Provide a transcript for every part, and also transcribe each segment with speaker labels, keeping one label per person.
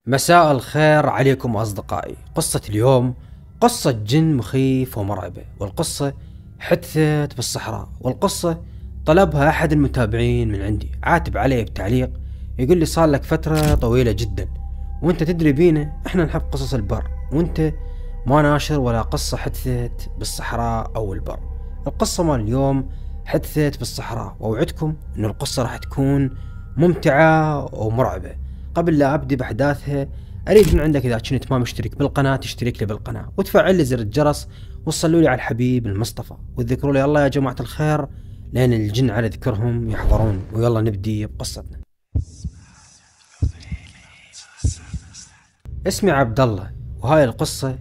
Speaker 1: مساء الخير عليكم أصدقائي. قصة اليوم قصة جن مخيف ومرعبة، والقصة حدثت بالصحراء، والقصة طلبها أحد المتابعين من عندي، عاتب علي بتعليق يقول لي صار لك فترة طويلة جدا وانت تدري بينا احنا نحب قصص البر، وانت ما ناشر ولا قصة حدثت بالصحراء أو البر. القصة مال اليوم حدثت بالصحراء، وأوعدكم أن القصة راح تكون ممتعة ومرعبة. قبل لا أبدي بأحداثها أريد من عندك إذا كنت ما مشترك بالقناة تشترك لي بالقناة وتفعل لي زر الجرس وتصلوا لي على الحبيب المصطفى وتذكروا لي الله يا جماعة الخير، لأن الجن على ذكرهم يحضرون. ويلا نبدي بقصتنا. اسمي عبد الله، وهاي القصة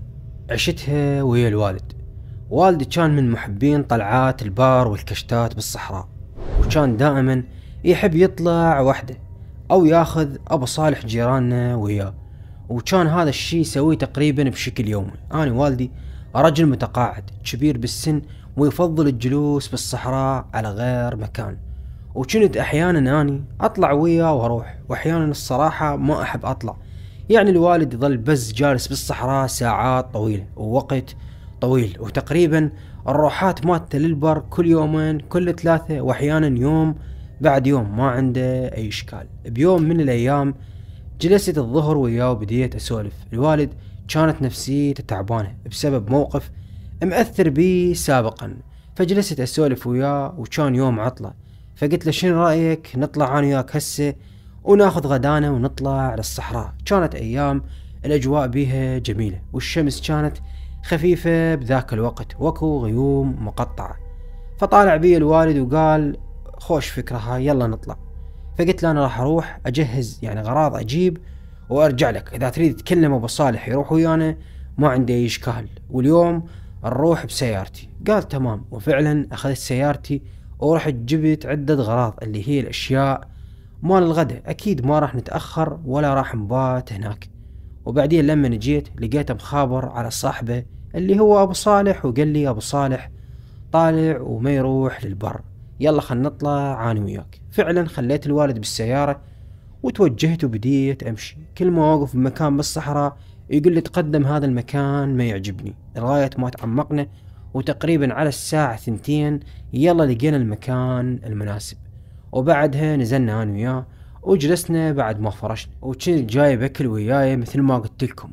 Speaker 1: عشتها ويا الوالد. والدي كان من محبين طلعات البار والكشتات بالصحراء، وكان دائما يحب يطلع وحده او ياخذ ابو صالح جيراننا وياه، وكان هذا الشي يسويه تقريبا بشكل يومي. انا والدي رجل متقاعد كبير بالسن ويفضل الجلوس بالصحراء على غير مكان، وكنت احيانا اني اطلع وياه واروح، واحيانا الصراحة ما احب اطلع. يعني الوالد يظل بس جالس بالصحراء ساعات طويلة ووقت طويل، وتقريبا الروحات مالته للبر كل يومين كل ثلاثة، واحيانا يوم بعد يوم ما عنده اي اشكال. بيوم من الايام جلست الظهر وياه وبديت اسولف. الوالد كانت نفسيته تعبانة بسبب موقف مأثر بي سابقا، فجلست اسولف وياه وكان يوم عطلة. فقلت له شنو رأيك نطلع انا وياك هسه وناخذ غدانا ونطلع للصحراء. كانت ايام الاجواء بيها جميلة والشمس كانت خفيفة بذاك الوقت واكو غيوم مقطعة. فطالع بي الوالد وقال خوش فكرة هاي يلا نطلع. فقلت له انا راح اروح اجهز يعني غراض اجيب وارجع لك، اذا تريد تكلم ابو صالح يروح ويانا ما عندي اي اشكال، واليوم نروح بسيارتي. قال تمام، وفعلا اخذت سيارتي ورحت جبت عدة غراض اللي هي الاشياء مال الغداء، اكيد ما راح نتأخر ولا راح نبات هناك. وبعدين لما جيت لقيته مخابر على صاحبه اللي هو ابو صالح، وقال لي ابو صالح طالع وما يروح للبر، يلا خلنا نطلع انا وياك. فعلا خليت الوالد بالسيارة وتوجهت وبديت امشي. كل ما اوقف بمكان بالصحراء يقول لي تقدم هذا المكان ما يعجبني، لغاية ما تعمقنا وتقريبا على الساعة 2 يلا لقينا المكان المناسب. وبعدها نزلنا انا وياه وجلسنا بعد ما فرشنا، وكنت جايب اكل وياي مثل ما قلت لكم.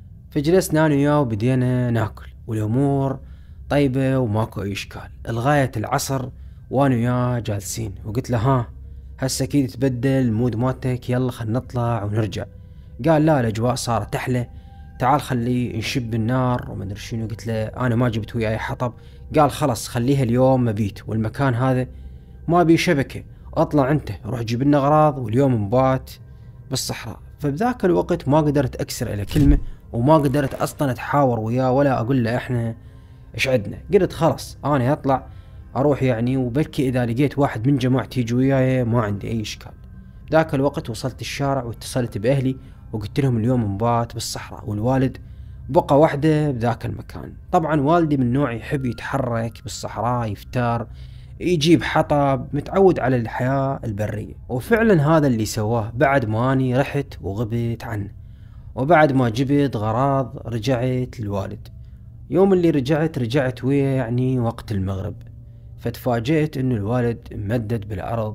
Speaker 1: فجلسنا انا وياه وبدينا ناكل والامور طيبة وماكو اي اشكال لغاية العصر، وانا وياه جالسين وقلت له ها هسه اكيد تبدل المود مالتك، يلا خلنا نطلع ونرجع. قال لا الاجواء صارت احلى، تعال خلي نشب النار وما ادري شنو. قلت له انا ما جبت وياي حطب. قال خلص خليها اليوم مبيت، والمكان هذا ما بيه شبكة، اطلع انت روح جيب لنا اغراض واليوم نبات بالصحراء. فبذاك الوقت ما قدرت اكسر على كلمة، وما قدرت اصلا اتحاور وياه ولا اقول له احنا ايش عندنا. قلت خلاص انا اطلع اروح يعني، وبلكي اذا لقيت واحد من جماعتي يجي وياي ما عندي اي اشكال. ذاك الوقت وصلت الشارع واتصلت باهلي وقلت لهم اليوم نبات بالصحراء، والوالد بقى وحده بذاك المكان. طبعا والدي من نوع يحب يتحرك بالصحراء، يفتر يجيب حطب، متعود على الحياة البرية. وفعلا هذا اللي سواه بعد ما اني رحت وغبت عنه. وبعد ما جبت غراض رجعت للوالد. يوم اللي رجعت وياه يعني وقت المغرب، فتفاجأت انه الوالد ممدد بالارض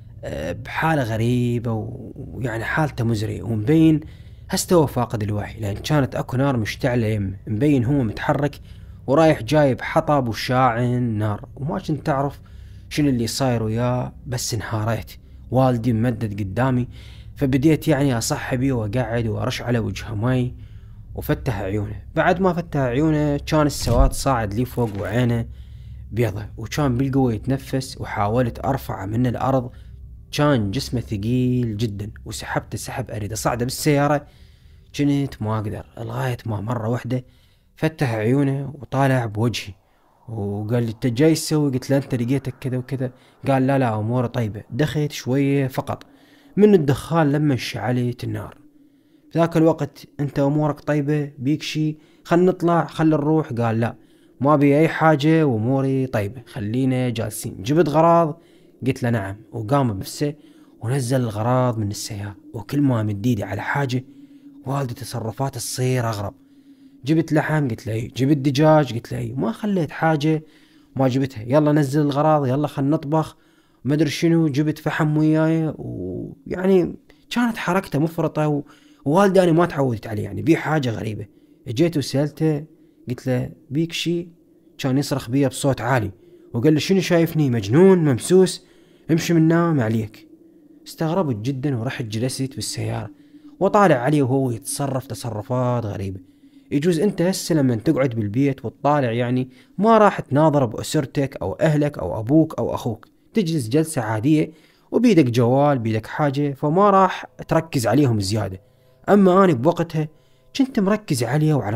Speaker 1: بحالة غريبة، ويعني حالته مزرية ومبين هستوى فاقد الوعي، لان كانت اكو نار مشتعلة يمه، مبين هو متحرك ورايح جايب حطب وشاعن نار، وما كنت تعرف شنو اللي صاير وياه. بس انهاريت، والدي ممدد قدامي، فبديت يعني اصح بيه واقعد وارش على وجهه مي وفتح عيونه. بعد ما فتح عيونه كان السواد صاعد لي فوق وعينه بيضة، وكان بالقوة يتنفس، وحاولت ارفعه من الارض كان جسمه ثقيل جدا، وسحبته سحب اريد اصعده بالسيارة كنت ما اقدر، لغاية ما مرة واحدة فتح عيونه وطالع بوجهي وقال لي انت جاي تسوي؟ قلت له انت لقيتك كذا وكذا. قال لا لا اموري طيبة، دخيت شوية فقط من الدخان لما شعلت النار. في ذاك الوقت انت امورك طيبة بيك شي؟ خل نطلع خل نروح. قال لا ما بي اي حاجة واموري طيبة خلينا جالسين. جبت غراض؟ قلت له نعم. وقام بنفسه ونزل الغراض من السيارة، وكل ما مد ايدي على حاجة والدي تصرفات تصير اغرب. جبت لحم؟ قلت له اي. جبت دجاج؟ قلت له اي. ما خليت حاجة ما جبتها. يلا نزل الغراض، يلا خل نطبخ، ما ادري شنو. جبت فحم وياي، ويعني كانت حركته مفرطة، ووالدي انا ما تعودت عليه، يعني بيه حاجة غريبة. اجيت وسألته، قلت له بيك شي؟ كان يصرخ بيا بصوت عالي وقال لي شنو شايفني مجنون ممسوس؟ امشي من نام عليك. استغربت جدا ورحت جلست بالسيارة وطالع عليه وهو يتصرف تصرفات غريبة. يجوز انت هسه لما تقعد بالبيت وتطالع يعني ما راح تناظر بأسرتك او اهلك او ابوك او اخوك، تجلس جلسة عادية وبيدك جوال بيدك حاجة، فما راح تركز عليهم زيادة. اما انا بوقتها كنت مركز عليه وعلى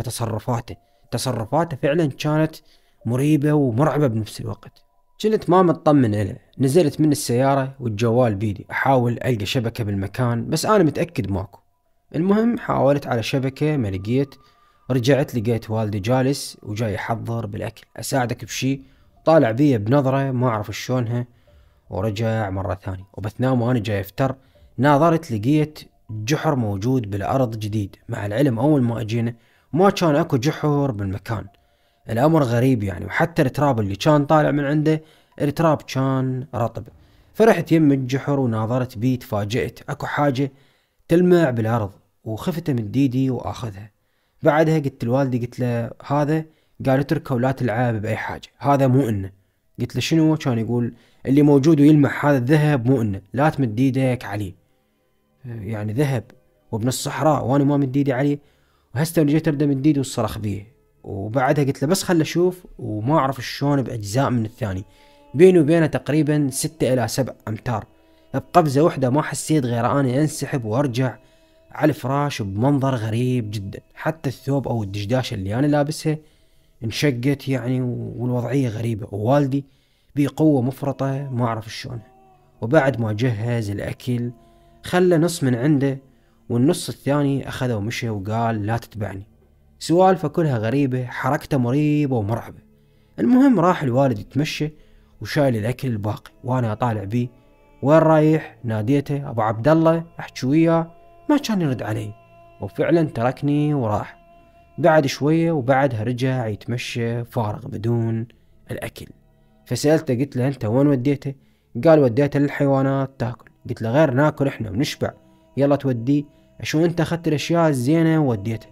Speaker 1: تصرفاته فعلا كانت مريبة ومرعبة بنفس الوقت. كنت ما مطمن له. نزلت من السيارة والجوال بيدي احاول القى شبكة بالمكان، بس انا متأكد ماكو. المهم حاولت على شبكة ما لقيت. رجعت لقيت والدي جالس وجاي يحضر بالاكل. اساعدك بشي؟ طالع بي بنظرة ما اعرف شلونها ورجع مرة ثانية. وبثناء ما انا جاي افتر ناظرت لقيت جحر موجود بالارض جديد، مع العلم اول ما اجينا ما كان اكو جحر بالمكان. الامر غريب يعني، وحتى التراب اللي كان طالع من عنده التراب كان رطب. فرحت يم الجحر وناظرت بيه، تفاجأت اكو حاجة تلمع بالارض وخفت من ايدي واخذها. بعدها قلت لوالدي، قلت له هذا؟ قال اتركه ولا تلعب باي حاجة، هذا مو انه. قلت له شنو؟ كان يقول اللي موجود ويلمع هذا الذهب مو انه، لا تمد ايدك عليه. يعني ذهب وابن الصحراء وانا ما مد ايدي عليه؟ وهسه جيت ابدا مد ايدي وصرخ بيه. وبعدها قلت له بس خل اشوف، وما اعرف شلون باجزاء من الثاني بيني وبينه تقريبا 6 إلى 7 امتار. بقفزة وحدة ما حسيت غير اني انسحب وارجع على الفراش بمنظر غريب جدا. حتى الثوب او الدشداشة اللي انا لابسها انشقت يعني، والوضعية غريبة. ووالدي بقوة مفرطة ما اعرف شلونها. وبعد ما جهز الاكل خلى نص من عنده والنص الثاني اخذه ومشى وقال لا تتبعني. سوالفه كلها غريبة، حركته مريبة ومرعبة. المهم راح الوالد يتمشى وشايل الاكل الباقي وانا اطالع بيه. وين رايح؟ ناديته ابو عبد الله احكي وياه، ما كان يرد علي، وفعلا تركني وراح. بعد شوية وبعدها رجع يتمشى فارغ بدون الاكل. فسألته قلت له انت وين وديته؟ قال وديته للحيوانات تاكل. قلت له غير ناكل احنا ونشبع، يلا توديه. شو انت اخذت الاشياء الزينة ووديته؟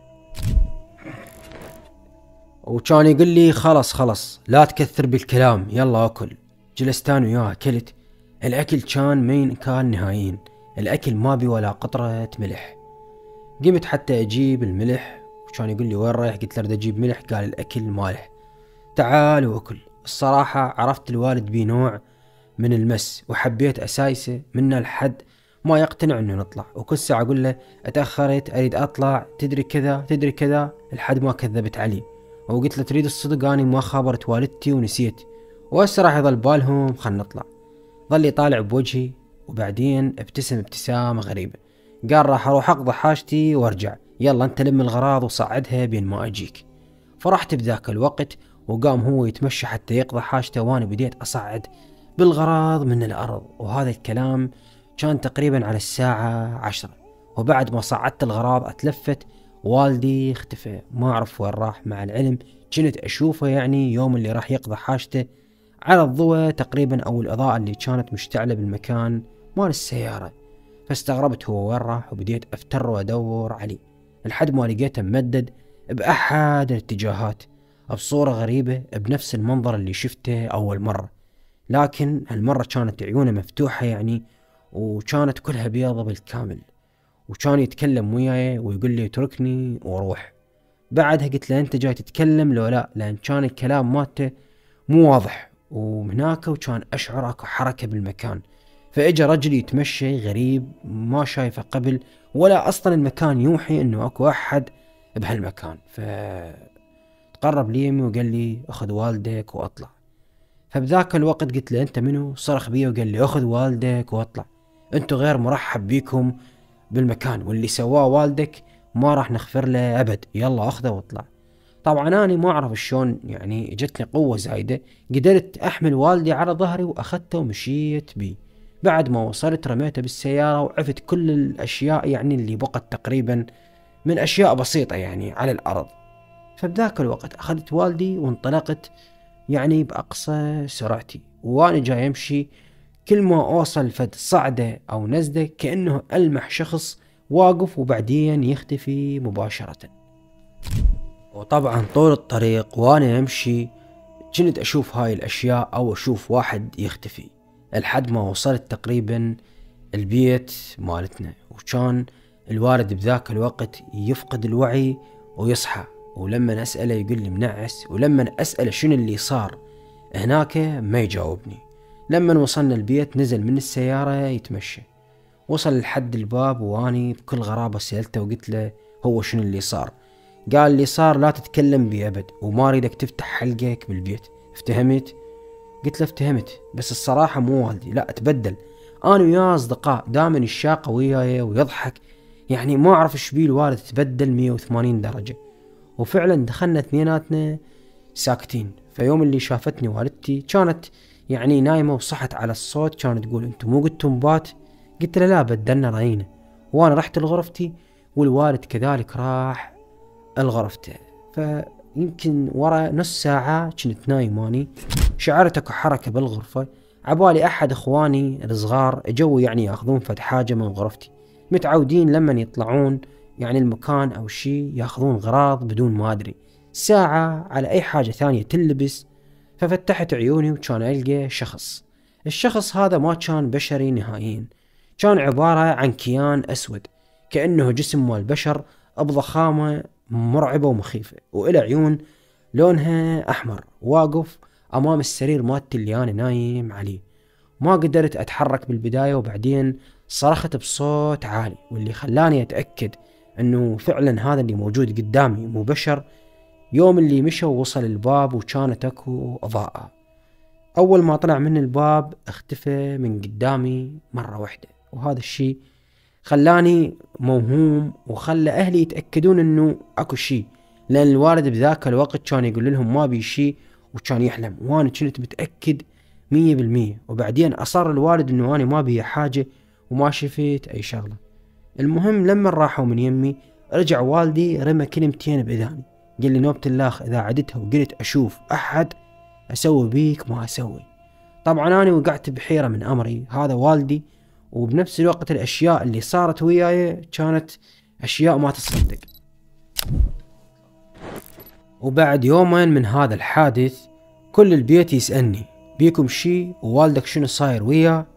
Speaker 1: وكان يقول لي خلص لا تكثر بالكلام، يلا اكل. جلست انا وياه اكلت. الاكل كان مين كان نهائيا، الاكل ما بي ولا قطرة ملح. قمت حتى اجيب الملح وكان يقول لي وين رايح؟ قلت له اريد اجيب ملح. قال الاكل مالح، تعال واكل. الصراحة عرفت الوالد بي نوع من المس وحبيت اسايسه منه لحد ما يقتنع انه نطلع. وكل ساعة اقول له اتأخرت اريد اطلع، تدري كذا لحد ما كذبت علي. وقلت له تريد الصدق اني ما خابرت والدتي ونسيت، وهسه راح يظل بالهم خل نطلع. ظل يطالع بوجهي وبعدين ابتسم ابتسامة غريبة. قال راح اروح اقضي حاجتي وارجع، يلا انت لم الغراض وصعدها بين ما اجيك. فرحت بذاك الوقت وقام هو يتمشى حتى يقضي حاجته، وانا بديت اصعد بالغراض من الارض. وهذا الكلام كان تقريبا على الساعة 10. وبعد ما صعدت الغراض اتلفت والدي اختفى، ما اعرف وين راح. مع العلم كنت اشوفه يعني يوم اللي راح يقضي حاجته على الضوء تقريبا او الاضاءة اللي كانت مشتعلة بالمكان مال السيارة. فاستغربت هو وين راح وبديت افتر وادور عليه لحد ما لقيته ممدد باحد الاتجاهات بصورة غريبة بنفس المنظر اللي شفته اول مرة، لكن هالمرة كانت عيونه مفتوحة يعني، وكانت كلها بيضة بالكامل. وكان يتكلم وياي ويقول لي اتركني وروح. بعدها قلت له انت جاي تتكلم لو لا؟ لان كان الكلام مالته مو واضح. وهناك وكان اشعر اكو حركة بالمكان. فاجا رجل يتمشي غريب ما شايفه قبل، ولا اصلا المكان يوحي انه اكو احد بهالمكان. تقرب لي يمي وقال لي اخذ والدك واطلع. فبذاك الوقت قلت له انت منو؟ صرخ بي وقال لي اخذ والدك واطلع، انتو غير مرحب بيكم بالمكان، واللي سواه والدك ما راح نغفر له ابد، يلا اخذه واطلع. طبعا انا ما اعرف شلون يعني جتني قوة زايدة، قدرت احمل والدي على ظهري واخذته ومشيت بيه. بعد ما وصلت رميته بالسيارة وعفت كل الاشياء يعني اللي بقت تقريبا من أشياء بسيطة يعني على الأرض. فبذاك الوقت أخذت والدي وانطلقت يعني بأقصى سرعتي، وأنا جاي أمشي كل ما أوصل فد صعدة أو نزلة كأنه ألمح شخص واقف وبعدين يختفي مباشرة. وطبعا طول الطريق وأنا أمشي كنت أشوف هاي الأشياء أو أشوف واحد يختفي، لحد ما وصلت تقريبا البيت مالتنا. وكان الوالد بذاك الوقت يفقد الوعي ويصحى، ولما أسأله يقول لي منعس، ولما أسأله شنو اللي صار هناك ما يجاوبني. لما وصلنا البيت نزل من السيارة يتمشى، وصل لحد الباب واني بكل غرابة سألته وقلت له هو شنو اللي صار. قال اللي صار لا تتكلم بي أبد، وما أريدك تفتح حلقك بالبيت، افتهمت؟ قلت له افتهمت، بس الصراحة مو والدي، لا تبدل، أنا وياه أصدقاء دائما الشاقة وياي ويضحك، يعني ما أعرف إيش بيه الوالد تبدل 180 درجة. وفعلا دخلنا اثنيناتنا ساكتين. فيوم اللي شافتني والدتي كانت يعني نايمة وصحت على الصوت، كانت تقول انتم مو قلتم بات؟ قلت له لا بدلنا رأينا. وانا رحت لغرفتي والوالد كذلك راح لغرفته. فيمكن ورا نص ساعة كنت نايم اني، شعرت اكو حركة بالغرفة، عبالي احد اخواني الصغار جو يعني ياخذون فد حاجة من غرفتي، متعودين لما يطلعون يعني المكان او شي ياخذون غراض بدون ما ادري، ساعة على اي حاجة ثانية تلبس. ففتحت عيوني وكان ألقى شخص. الشخص هذا ما كان بشري نهائيا، كان عبارة عن كيان أسود كأنه جسم مال بشر بضخامة مرعبة ومخيفة، وإلى عيون لونها أحمر، واقف أمام السرير مالتي اللي أنا نايم عليه. ما قدرت أتحرك بالبداية، وبعدين صرخت بصوت عالي، واللي خلاني أتأكد أنه فعلا هذا اللي موجود قدامي مو بشر يوم اللي مشى ووصل الباب وكانت اكو اضاءة. اول ما طلع من الباب اختفى من قدامي مرة واحدة، وهذا الشي خلاني موهوم وخلى اهلي يتأكدون انه اكو شي، لان الوالد بذاك الوقت كان يقول لهم ما بي شي وكان يحلم، وانا كنت متأكد 100%. وبعدين اصر الوالد انه انا ما بي حاجة وما شفت اي شغلة. المهم لما راحوا من يمي رجع والدي رمى كلمتين باذاني، قال لي نوبة اللاخ اذا عدتها وقلت اشوف احد اسوي بيك ما اسوي. طبعا انا وقعت بحيرة من امري، هذا والدي، وبنفس الوقت الاشياء اللي صارت وياي كانت اشياء ما تصدق. وبعد يومين من هذا الحادث كل البيت يسألني بيكم شي ووالدك شنو صاير وياه،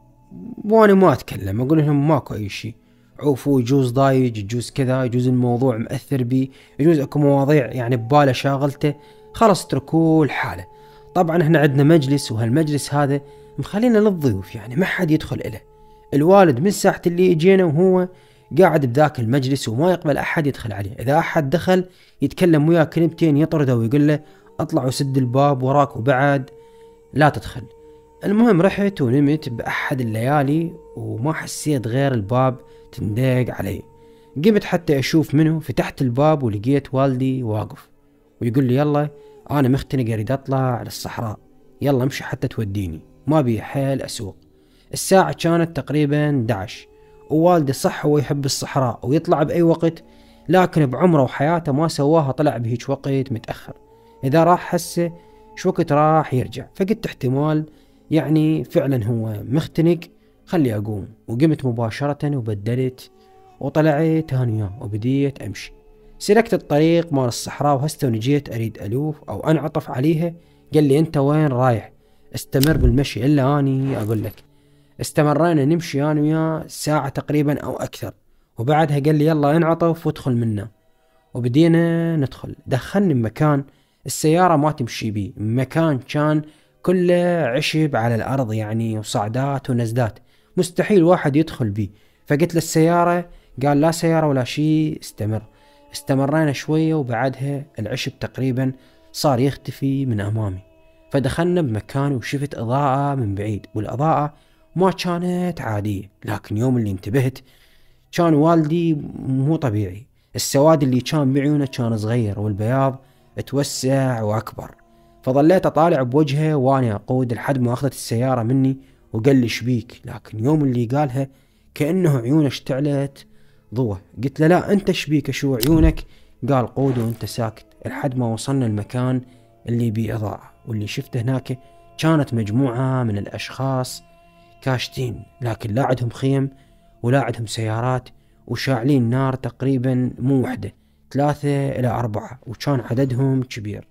Speaker 1: وانا ما اتكلم، اقول لهم ماكو اي شي، عوفوا يجوز ضايج، يجوز كذا، يجوز الموضوع مأثر بي، يجوز اكو مواضيع يعني بباله شاغلته، خلاص اتركوه لحاله. طبعا احنا عندنا مجلس، وهالمجلس هذا مخلينا للضيوف يعني ما حد يدخل إله. الوالد من ساعة اللي اجينا وهو قاعد بذاك المجلس وما يقبل احد يدخل عليه، اذا احد دخل يتكلم وياه كلمتين يطرده ويقول له اطلع وسد الباب وراك وبعد لا تدخل. المهم رحت ونمت بأحد الليالي وما حسيت غير الباب تندق علي. قمت حتى أشوف منه، فتحت الباب ولقيت والدي واقف ويقول لي يلا أنا مختنق أريد أطلع للصحراء، يلا امشي حتى توديني، ما بي حيل أسوق. الساعة كانت تقريبا 11، ووالدي صح هو يحب الصحراء ويطلع بأي وقت، لكن بعمره وحياته ما سواها طلع بهيج وقت متأخر، إذا راح حسه شو وقت راح يرجع. فقلت احتمال يعني فعلا هو مختنق، خلي أقوم. وقمت مباشرة وبدلت وطلعت هانيا وبديت أمشي. سلكت الطريق مال الصحراء وهسه ونجيت أريد ألوف أو أنعطف عليها. قال لي أنت وين رايح؟ استمر بالمشي إلا أني أقول لك. استمرينا نمشي أنا وياه ساعة تقريبا أو أكثر، وبعدها قال لي يلا انعطف وادخل منا. وبدينا ندخل، دخلني بمكان السيارة ما تمشي بيه، مكان كان كله عشب على الأرض يعني وصعدات ونزدات، مستحيل واحد يدخل بيه. فقلت للسيارة، قال لا سيارة ولا شيء استمر. استمرينا شوية وبعدها العشب تقريبا صار يختفي من أمامي. فدخلنا بمكان وشفت إضاءة من بعيد، والإضاءة ما كانت عادية، لكن يوم اللي انتبهت كان والدي مو طبيعي. السواد اللي كان بعيونه كان صغير والبياض اتوسع واكبر. فظليت اطالع بوجهه وانا اقود لحد ما اخذت السيارة مني وقال لي شبيك، لكن يوم اللي قالها كأنه عيونه اشتعلت ضوه. قلت له لا انت شبيك شو عيونك؟ قال قود وانت ساكت. لحد ما وصلنا المكان اللي يبي اضاءة، واللي شفته هناك كانت مجموعة من الاشخاص كاشتين، لكن لا عندهم خيم ولا عندهم سيارات، وشاعلين نار تقريبا مو وحدة، 3 إلى 4، وكان عددهم كبير.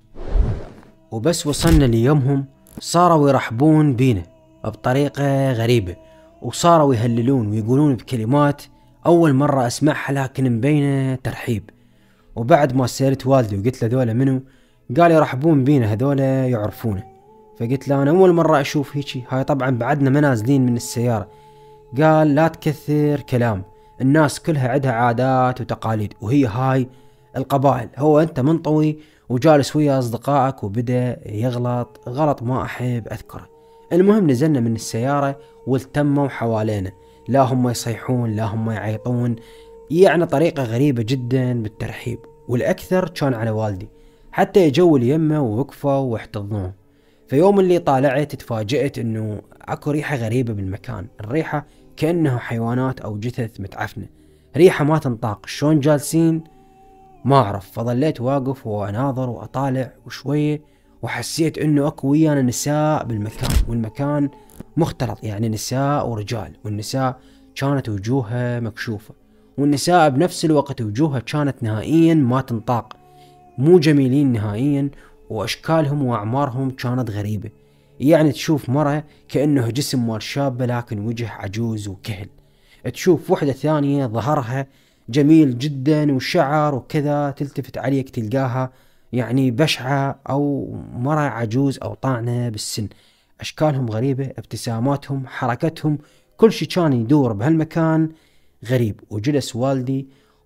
Speaker 1: وبس وصلنا ليومهم صاروا يرحبون بينا بطريقة غريبة، وصاروا يهللون ويقولون بكلمات أول مرة أسمعها لكن مبينة ترحيب. وبعد ما سألت والدي وقلت له ذولا منو، قال يرحبون بينا هذولا يعرفونه. فقلت له أنا أول مرة أشوف هيجي، هاي طبعا بعدنا ما نازلين من السيارة. قال لا تكثر كلام، الناس كلها عندها عادات وتقاليد، وهي هاي القبائل. هو أنت منطوي وجالس ويا أصدقائك وبدأ يغلط غلط ما أحب أذكره. المهم نزلنا من السيارة والتموا حوالينا، لا هم يصيحون لا هم يعيطون، يعني طريقة غريبة جدا بالترحيب. والأكثر كان على والدي، حتى يجوا اليمه ووقفوا واحتضنوه. في يوم اللي طالعت تفاجأت انه اكو ريحة غريبة بالمكان، الريحة كأنها حيوانات او جثث متعفنة، ريحة ما تنطاق. شلون جالسين ما اعرف، فظليت واقف واناظر واطالع، وشوية وحسيت انه اكو ويانا نساء بالمكان، والمكان مختلط يعني نساء ورجال، والنساء كانت وجوهها مكشوفة، والنساء بنفس الوقت وجوهها كانت نهائيا ما تنطاق، مو جميلين نهائيا، واشكالهم واعمارهم كانت غريبة. يعني تشوف مرة كأنه جسم مال شابة لكن وجه عجوز وكهل، تشوف وحدة ثانية ظهرها جميل جدا وشعر وكذا، تلتفت عليك تلقاها يعني بشعة او مرة عجوز او طاعنة بالسن. اشكالهم غريبة، ابتساماتهم، حركتهم، كل شي كان يدور بهالمكان غريب. وجلس والدي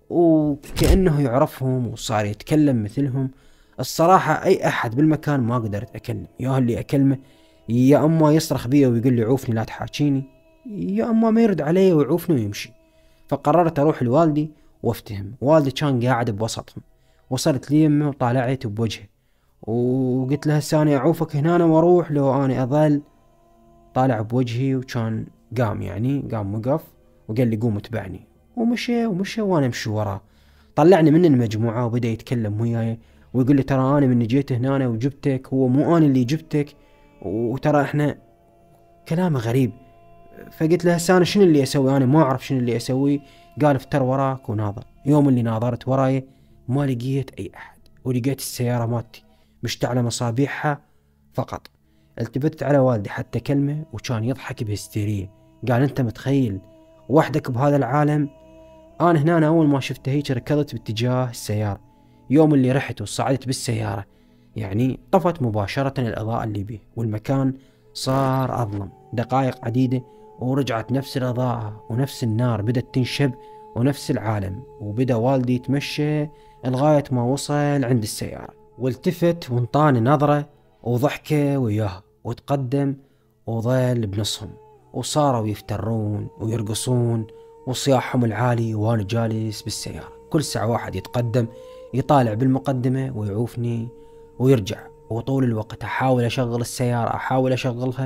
Speaker 1: وكأنه يعرفهم وصار يتكلم مثلهم. الصراحة اي احد بالمكان ما قدرت اكلم، يا اللي اكلمه يا اما يصرخ بي ويقول لي عوفني لا تحاكيني، يا اما ما يرد علي ويعوفني ويمشي. فقررت اروح لوالدي وافتهم. والدي كان قاعد بوسطهم، وصلت لي يمه وطالعت بوجهه وقلت له هسه انا اعوفك هنا واروح لو انا اظل؟ طالع بوجهي، وكان قام وقف وقال لي قوم اتبعني، ومشى وانا امشي وراه. طلعني من المجموعة وبدأ يتكلم وياي ويقول لي ترى انا من جيت هنا وجبتك، هو مو انا اللي جبتك، وترى احنا كلامه غريب. فقلت له هسه انا شنو اللي اسوي؟ انا ما اعرف شنو اللي اسوي. قال افتر وراك وناظر. يوم اللي ناظرت وراي ما لقيت اي احد، ولقيت السيارة مالتي مشتعلة مصابيحها فقط. التفتت على والدي حتى كلمة وكان يضحك بهستيرية. قال انت متخيل وحدك بهذا العالم؟ انا هنا اول ما شفته هيك ركضت باتجاه السيارة. يوم اللي رحت وصعدت بالسيارة يعني طفت مباشرة الاضاءة اللي بيه، والمكان صار اظلم. دقائق عديدة ورجعت نفس الاضاءة ونفس النار بدت تنشب ونفس العالم. وبدأ والدي يتمشى لغاية ما وصل عند السيارة، والتفت وانطاني نظرة وضحكة وياها، وتقدم وظل بنصهم، وصاروا يفترون ويرقصون وصياحهم العالي وانا جالس بالسيارة. كل ساعة واحد يتقدم يطالع بالمقدمة ويعوفني ويرجع، وطول الوقت احاول اشغل السيارة، احاول اشغلها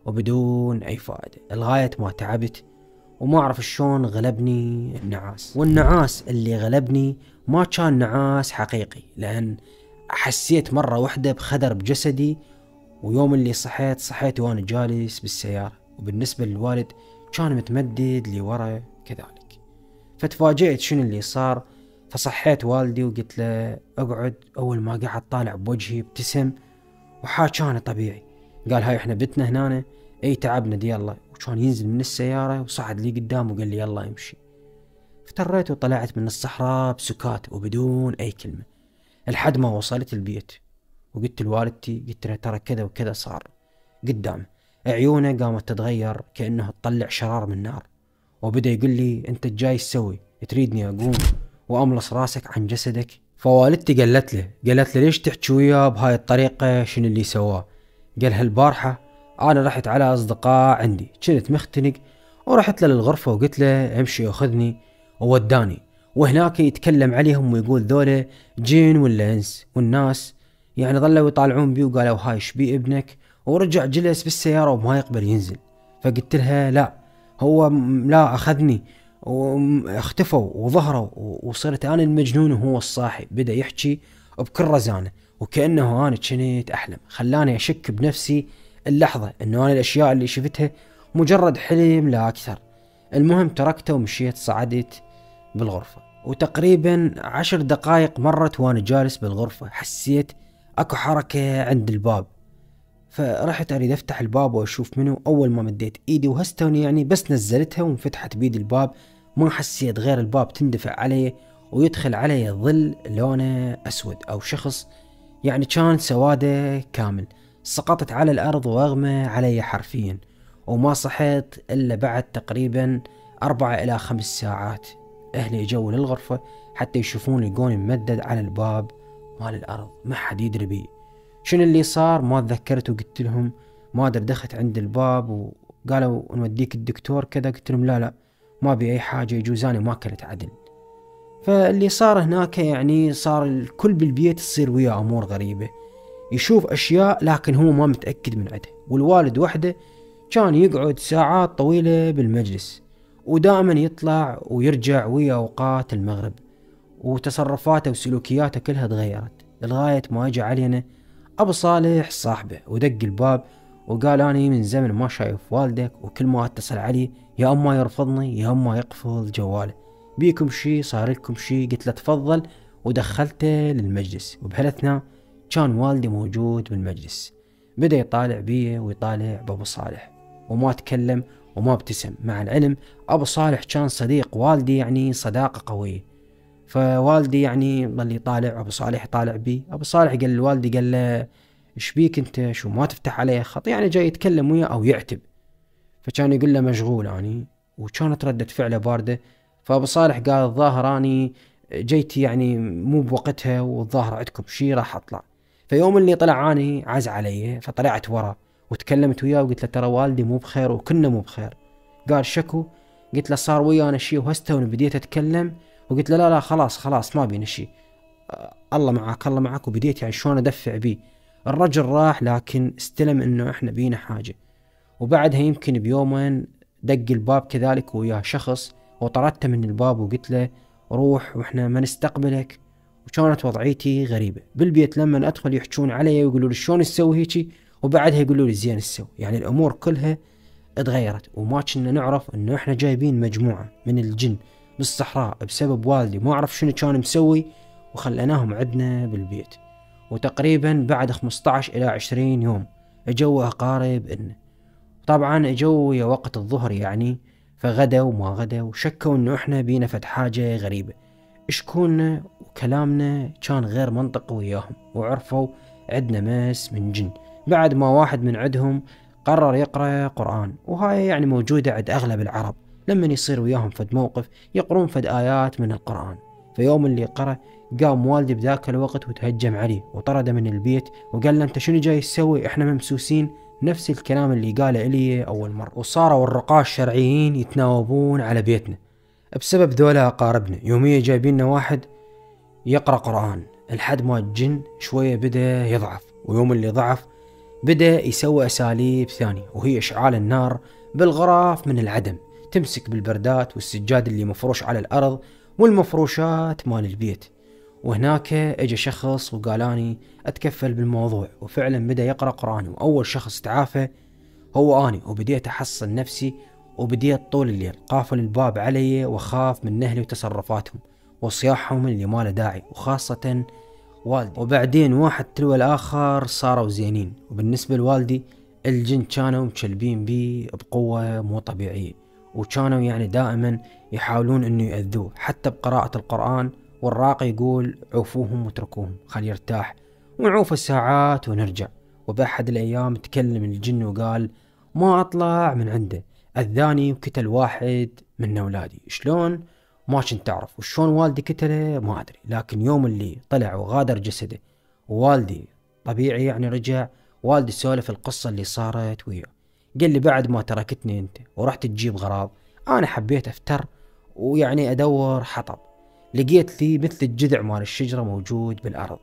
Speaker 1: وبدون اي فائدة، لغاية ما تعبت وما اعرف شلون غلبني النعاس. والنعاس اللي غلبني ما كان نعاس حقيقي، لان حسيت مرة واحدة بخدر بجسدي. ويوم اللي صحيت وانا جالس بالسيارة، وبالنسبة للوالد كان متمدد لي ورا كذلك. فتفاجأت شنو اللي صار، فصحيت والدي وقلت له اقعد. اول ما قعد طالع بوجهي ابتسم وحاكاني طبيعي. قال هاي احنا بتنا هنا، اي تعبنا دي الله. وكان ينزل من السيارة وصعد لي قدام وقال لي يلا امشي. افتريت وطلعت من الصحراء بسكات وبدون اي كلمة، لحد ما وصلت البيت. وقلت لوالدتي، قلت لها ترى كذا وكذا صار قدام. عيونه قامت تتغير كأنه تطلع شرار من نار، وبدأ يقول لي انت جاي تسوي؟ تريدني اقوم واملص راسك عن جسدك؟ فوالدتي قالت له ليش تحكي وياه بهاي الطريقة؟ شنو اللي سواه؟ قال هالبارحة انا رحت على اصدقاء عندي كنت مختنق، ورحت له للغرفة وقلت له امشي اخذني، ووداني. وهناك يتكلم عليهم ويقول ذولا جين ولا انس، والناس يعني ظلوا يطالعون بي وقالوا هاي شبي ابنك، ورجع جلس بالسيارة وما يقبل ينزل. فقلت لها لا هو لا اخذني واختفوا وظهروا، وصرت انا المجنون وهو الصاحي. بدأ يحكي بكل رزانة وكأنه انا كنت احلم. خلاني اشك بنفسي اللحظة انه انا الاشياء اللي شفتها مجرد حلم لا اكثر. المهم تركته ومشيت، صعدت بالغرفة، وتقريبا 10 دقائق مرت وانا جالس بالغرفة حسيت اكو حركة عند الباب، فرحت اريد افتح الباب واشوف منه. اول ما مديت ايدي وهستوني يعني بس نزلتها وانفتحت بيد الباب، ما حسيت غير الباب تندفع علي ويدخل علي ظل لونه اسود او شخص، يعني كان سواده كامل. سقطت على الارض واغمى علي حرفيا، وما صحيت الا بعد تقريبا 4 إلى 5 ساعات. اهلي اجوا للغرفة حتى يشوفون لقوني ممدد على الباب مال الارض، ما حد يدري بي شنو اللي صار. ما تذكرت وقلت لهم ما ادري، دخلت عند الباب وقالوا نوديك الدكتور كذا. قلت لهم لا ما بي اي حاجة، يجوز انا ما اكلت عدل. فاللي صار هناك يعني صار الكل بالبيت تصير وياه امور غريبة، يشوف اشياء لكن هو ما متأكد من عدها. والوالد وحده كان يقعد ساعات طويلة بالمجلس، ودائما يطلع ويرجع ويا اوقات المغرب، وتصرفاته وسلوكياته كلها تغيرت لغاية ما اجى علينا ابو صالح صاحبه ودق الباب وقال اني من زمن ما شايف والدك، وكل ما اتصل عليه يا اما يرفضني يا اما يقفل جواله، بيكم شي صار لكم شي؟ قلت له تفضل، ودخلته للمجلس. وبهالاثناء كان والدي موجود بالمجلس، بدأ يطالع بيه ويطالع بابو صالح وما تكلم وما ابتسم. مع العلم ابو صالح كان صديق والدي، يعني صداقة قوية. فوالدي يعني ظل يطالع ابو صالح، يطالع بي. ابو صالح قال لوالدي قال له ايش بيك انت، شو ما تفتح عليه خط؟ يعني جاي يتكلم وياه او يعتب. فكان يقول له مشغول اني، وكانت ردة فعله باردة. فابو صالح قال الظاهر اني جيتي يعني مو بوقتها، والظاهر عندكم شي راح اطلع. فيوم اللي طلع اني عز علي، فطلعت ورا وتكلمت وياه وقلت له ترى والدي مو بخير وكنا مو بخير. قال شكو؟ قلت له صار ويانا شي وهسه بديت اتكلم، وقلت له لا خلاص ما بينا شي، الله معاك الله معاك. وبديت يعني شلون ادفع بيه. الرجل راح لكن استلم انه احنا بينا حاجة. وبعدها يمكن بيومين دق الباب كذلك وياه شخص، وطردته من الباب وقلت له روح واحنا ما نستقبلك. وكانت وضعيتي غريبة بالبيت، لما ادخل يحجون علي ويقولوا لي شلون تسوي هيجي، وبعدها يقولوا لي زين تسوي. يعني الامور كلها اتغيرت، وما كنا نعرف انه احنا جايبين مجموعة من الجن بالصحراء بسبب والدي ما اعرف شنو كان مسوي، وخلناهم عندنا بالبيت. وتقريبا بعد 15 الى 20 يوم اجوا اقارب انه طبعا اجوا يا وقت الظهر يعني، فغدا وما غدا وشكوا انه احنا بينا فد حاجة غريبة. اشكولنا وكلامنا كان غير منطقي وياهم، وعرفوا عندنا مس من جن بعد ما واحد من عندهم قرر يقرأ قرآن. وهاي يعني موجودة عند اغلب العرب، لما يصير وياهم فد موقف يقرون فد آيات من القرآن. فيوم اللي قرأ قام والدي بذاك الوقت وتهجم عليه وطرده من البيت، وقال له انت شنو جاي تسوي، احنا ممسوسين. نفس الكلام اللي قاله إلي أول مرة. وصاروا الرقاة الشرعيين يتناوبون على بيتنا بسبب ذولا أقاربنا. يوميا جايبيننا واحد يقرأ قرآن لحد ما الجن شوية بدأ يضعف. ويوم اللي ضعف بدأ يسوي أساليب ثانية، وهي إشعال النار بالغرف من العدم، تمسك بالبردات والسجاد اللي مفروش على الأرض والمفروشات مال البيت. وهناك اجى شخص وقالاني اتكفل بالموضوع، وفعلا بدأ يقرأ قرآن. واول شخص تعافى هو اني، وبديت احصن نفسي، وبديت طول الليل قافل الباب علي واخاف من اهلي وتصرفاتهم وصياحهم اللي ما له داعي، وخاصة والدي. وبعدين واحد تلو الاخر صاروا زينين. وبالنسبة لوالدي الجن كانوا مشلبين بي بقوة مو طبيعية، وكانوا يعني دائما يحاولون انه يأذوه حتى بقراءة القرآن. والراقي يقول عوفوهم واتركوهم خلي يرتاح، ونعوف الساعات ونرجع. وبأحد الأيام تكلم الجن وقال ما أطلع من عنده، أذاني وكتل واحد من أولادي. شلون ما كنت أعرف، وشلون والدي كتله ما أدري. لكن يوم اللي طلع وغادر جسده ووالدي طبيعي يعني رجع، والدي سولف القصة اللي صارت وياه. قال لي بعد ما تركتني أنت ورحت تجيب غراض، أنا حبيت أفتر ويعني أدور حطب، لقيت لي مثل الجذع مال الشجرة موجود بالأرض،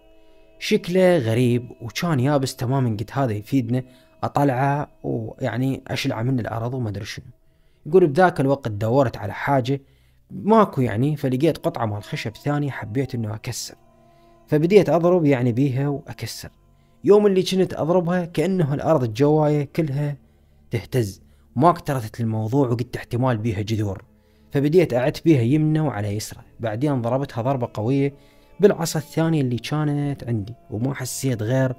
Speaker 1: شكله غريب وكان يابس تماما. قلت هذا يفيدنا، أطلعه ويعني أشلعه من الأرض وما أدري شنو. يقول بذاك الوقت دورت على حاجة ماكو يعني، فلقيت قطعة مال خشب ثاني حبيت انه اكسر، فبديت اضرب يعني بيها واكسر. يوم اللي كنت اضربها كأنه الارض الجواية كلها تهتز، ما اكترثت الموضوع وقلت احتمال بيها جذور، فبديت اعد بيها يمنى وعلى يسرى. بعدين ضربتها ضربة قوية بالعصا الثانية اللي كانت عندي، وما حسيت غير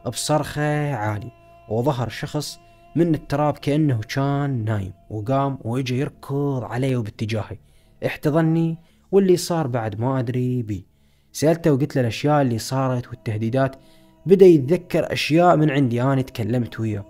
Speaker 1: بصرخة عالي، وظهر شخص من التراب كأنه كان نايم، وقام وإجا يركض علي وباتجاهي، احتضني. واللي صار بعد ما أدري بي. سألته وقلت له الأشياء اللي صارت والتهديدات. بدأ يتذكر أشياء من عندي أنا تكلمت وياه،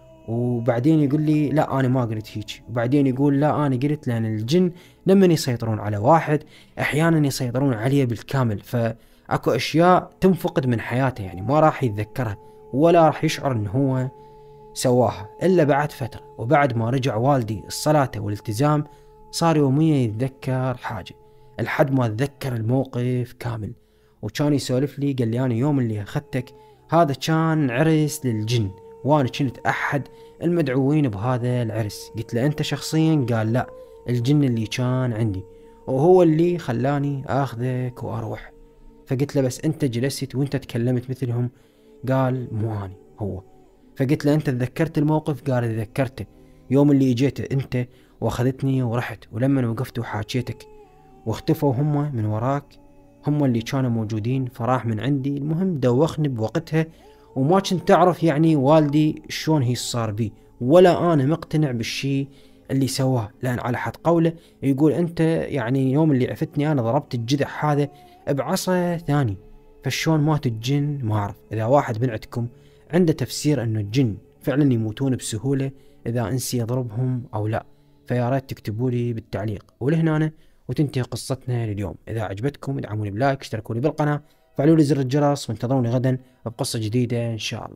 Speaker 1: وبعدين يقول لي لا أنا ما قلت هيك، وبعدين يقول لا أنا قلت لأن الجن لما يسيطرون على واحد أحيانا يسيطرون عليه بالكامل، فأكو أشياء تنفقد من حياته، يعني ما راح يتذكرها ولا راح يشعر أنه هو سواها إلا بعد فترة. وبعد ما رجع والدي الصلاة والالتزام صار يوميا يتذكر حاجة، لحد ما تذكر الموقف كامل. وكان يسولف لي، قال لي أنا يوم اللي أخذتك هذا كان عرس للجن، وأنا كنت أحد المدعوين بهذا العرس. قلت له أنت شخصيا؟ قال لا، الجن اللي كان عندي وهو اللي خلاني أخذك وأروح. فقلت له بس أنت جلست وأنت تكلمت مثلهم؟ قال مو أنا هو. فقلت له أنت تذكرت الموقف؟ قال تذكرته، يوم اللي اجيت أنت واخذتني ورحت، ولما وقفت وحاكيتك واختفوا هم من وراك، هم اللي كانوا موجودين، فراح من عندي. المهم دوخني بوقتها، وما كنت أعرف يعني والدي شلون هي صار بي، ولا أنا مقتنع بالشي اللي سواه، لأن على حد قوله يقول أنت يعني يوم اللي عفتني أنا ضربت الجذع هذا بعصا ثاني، فشون مات الجن ما أعرف. إذا واحد من عندكم عنده تفسير أنه الجن فعلا يموتون بسهولة إذا أنسي يضربهم أو لا، فيا ريت تكتبوا لي بالتعليق. ولهنا وتنتهي قصتنا لليوم. إذا عجبتكم ادعموني بلايك، اشتركوا لي بالقناة، فعلوا لي زر الجرس، وانتظروني غدا بقصة جديدة إن شاء الله.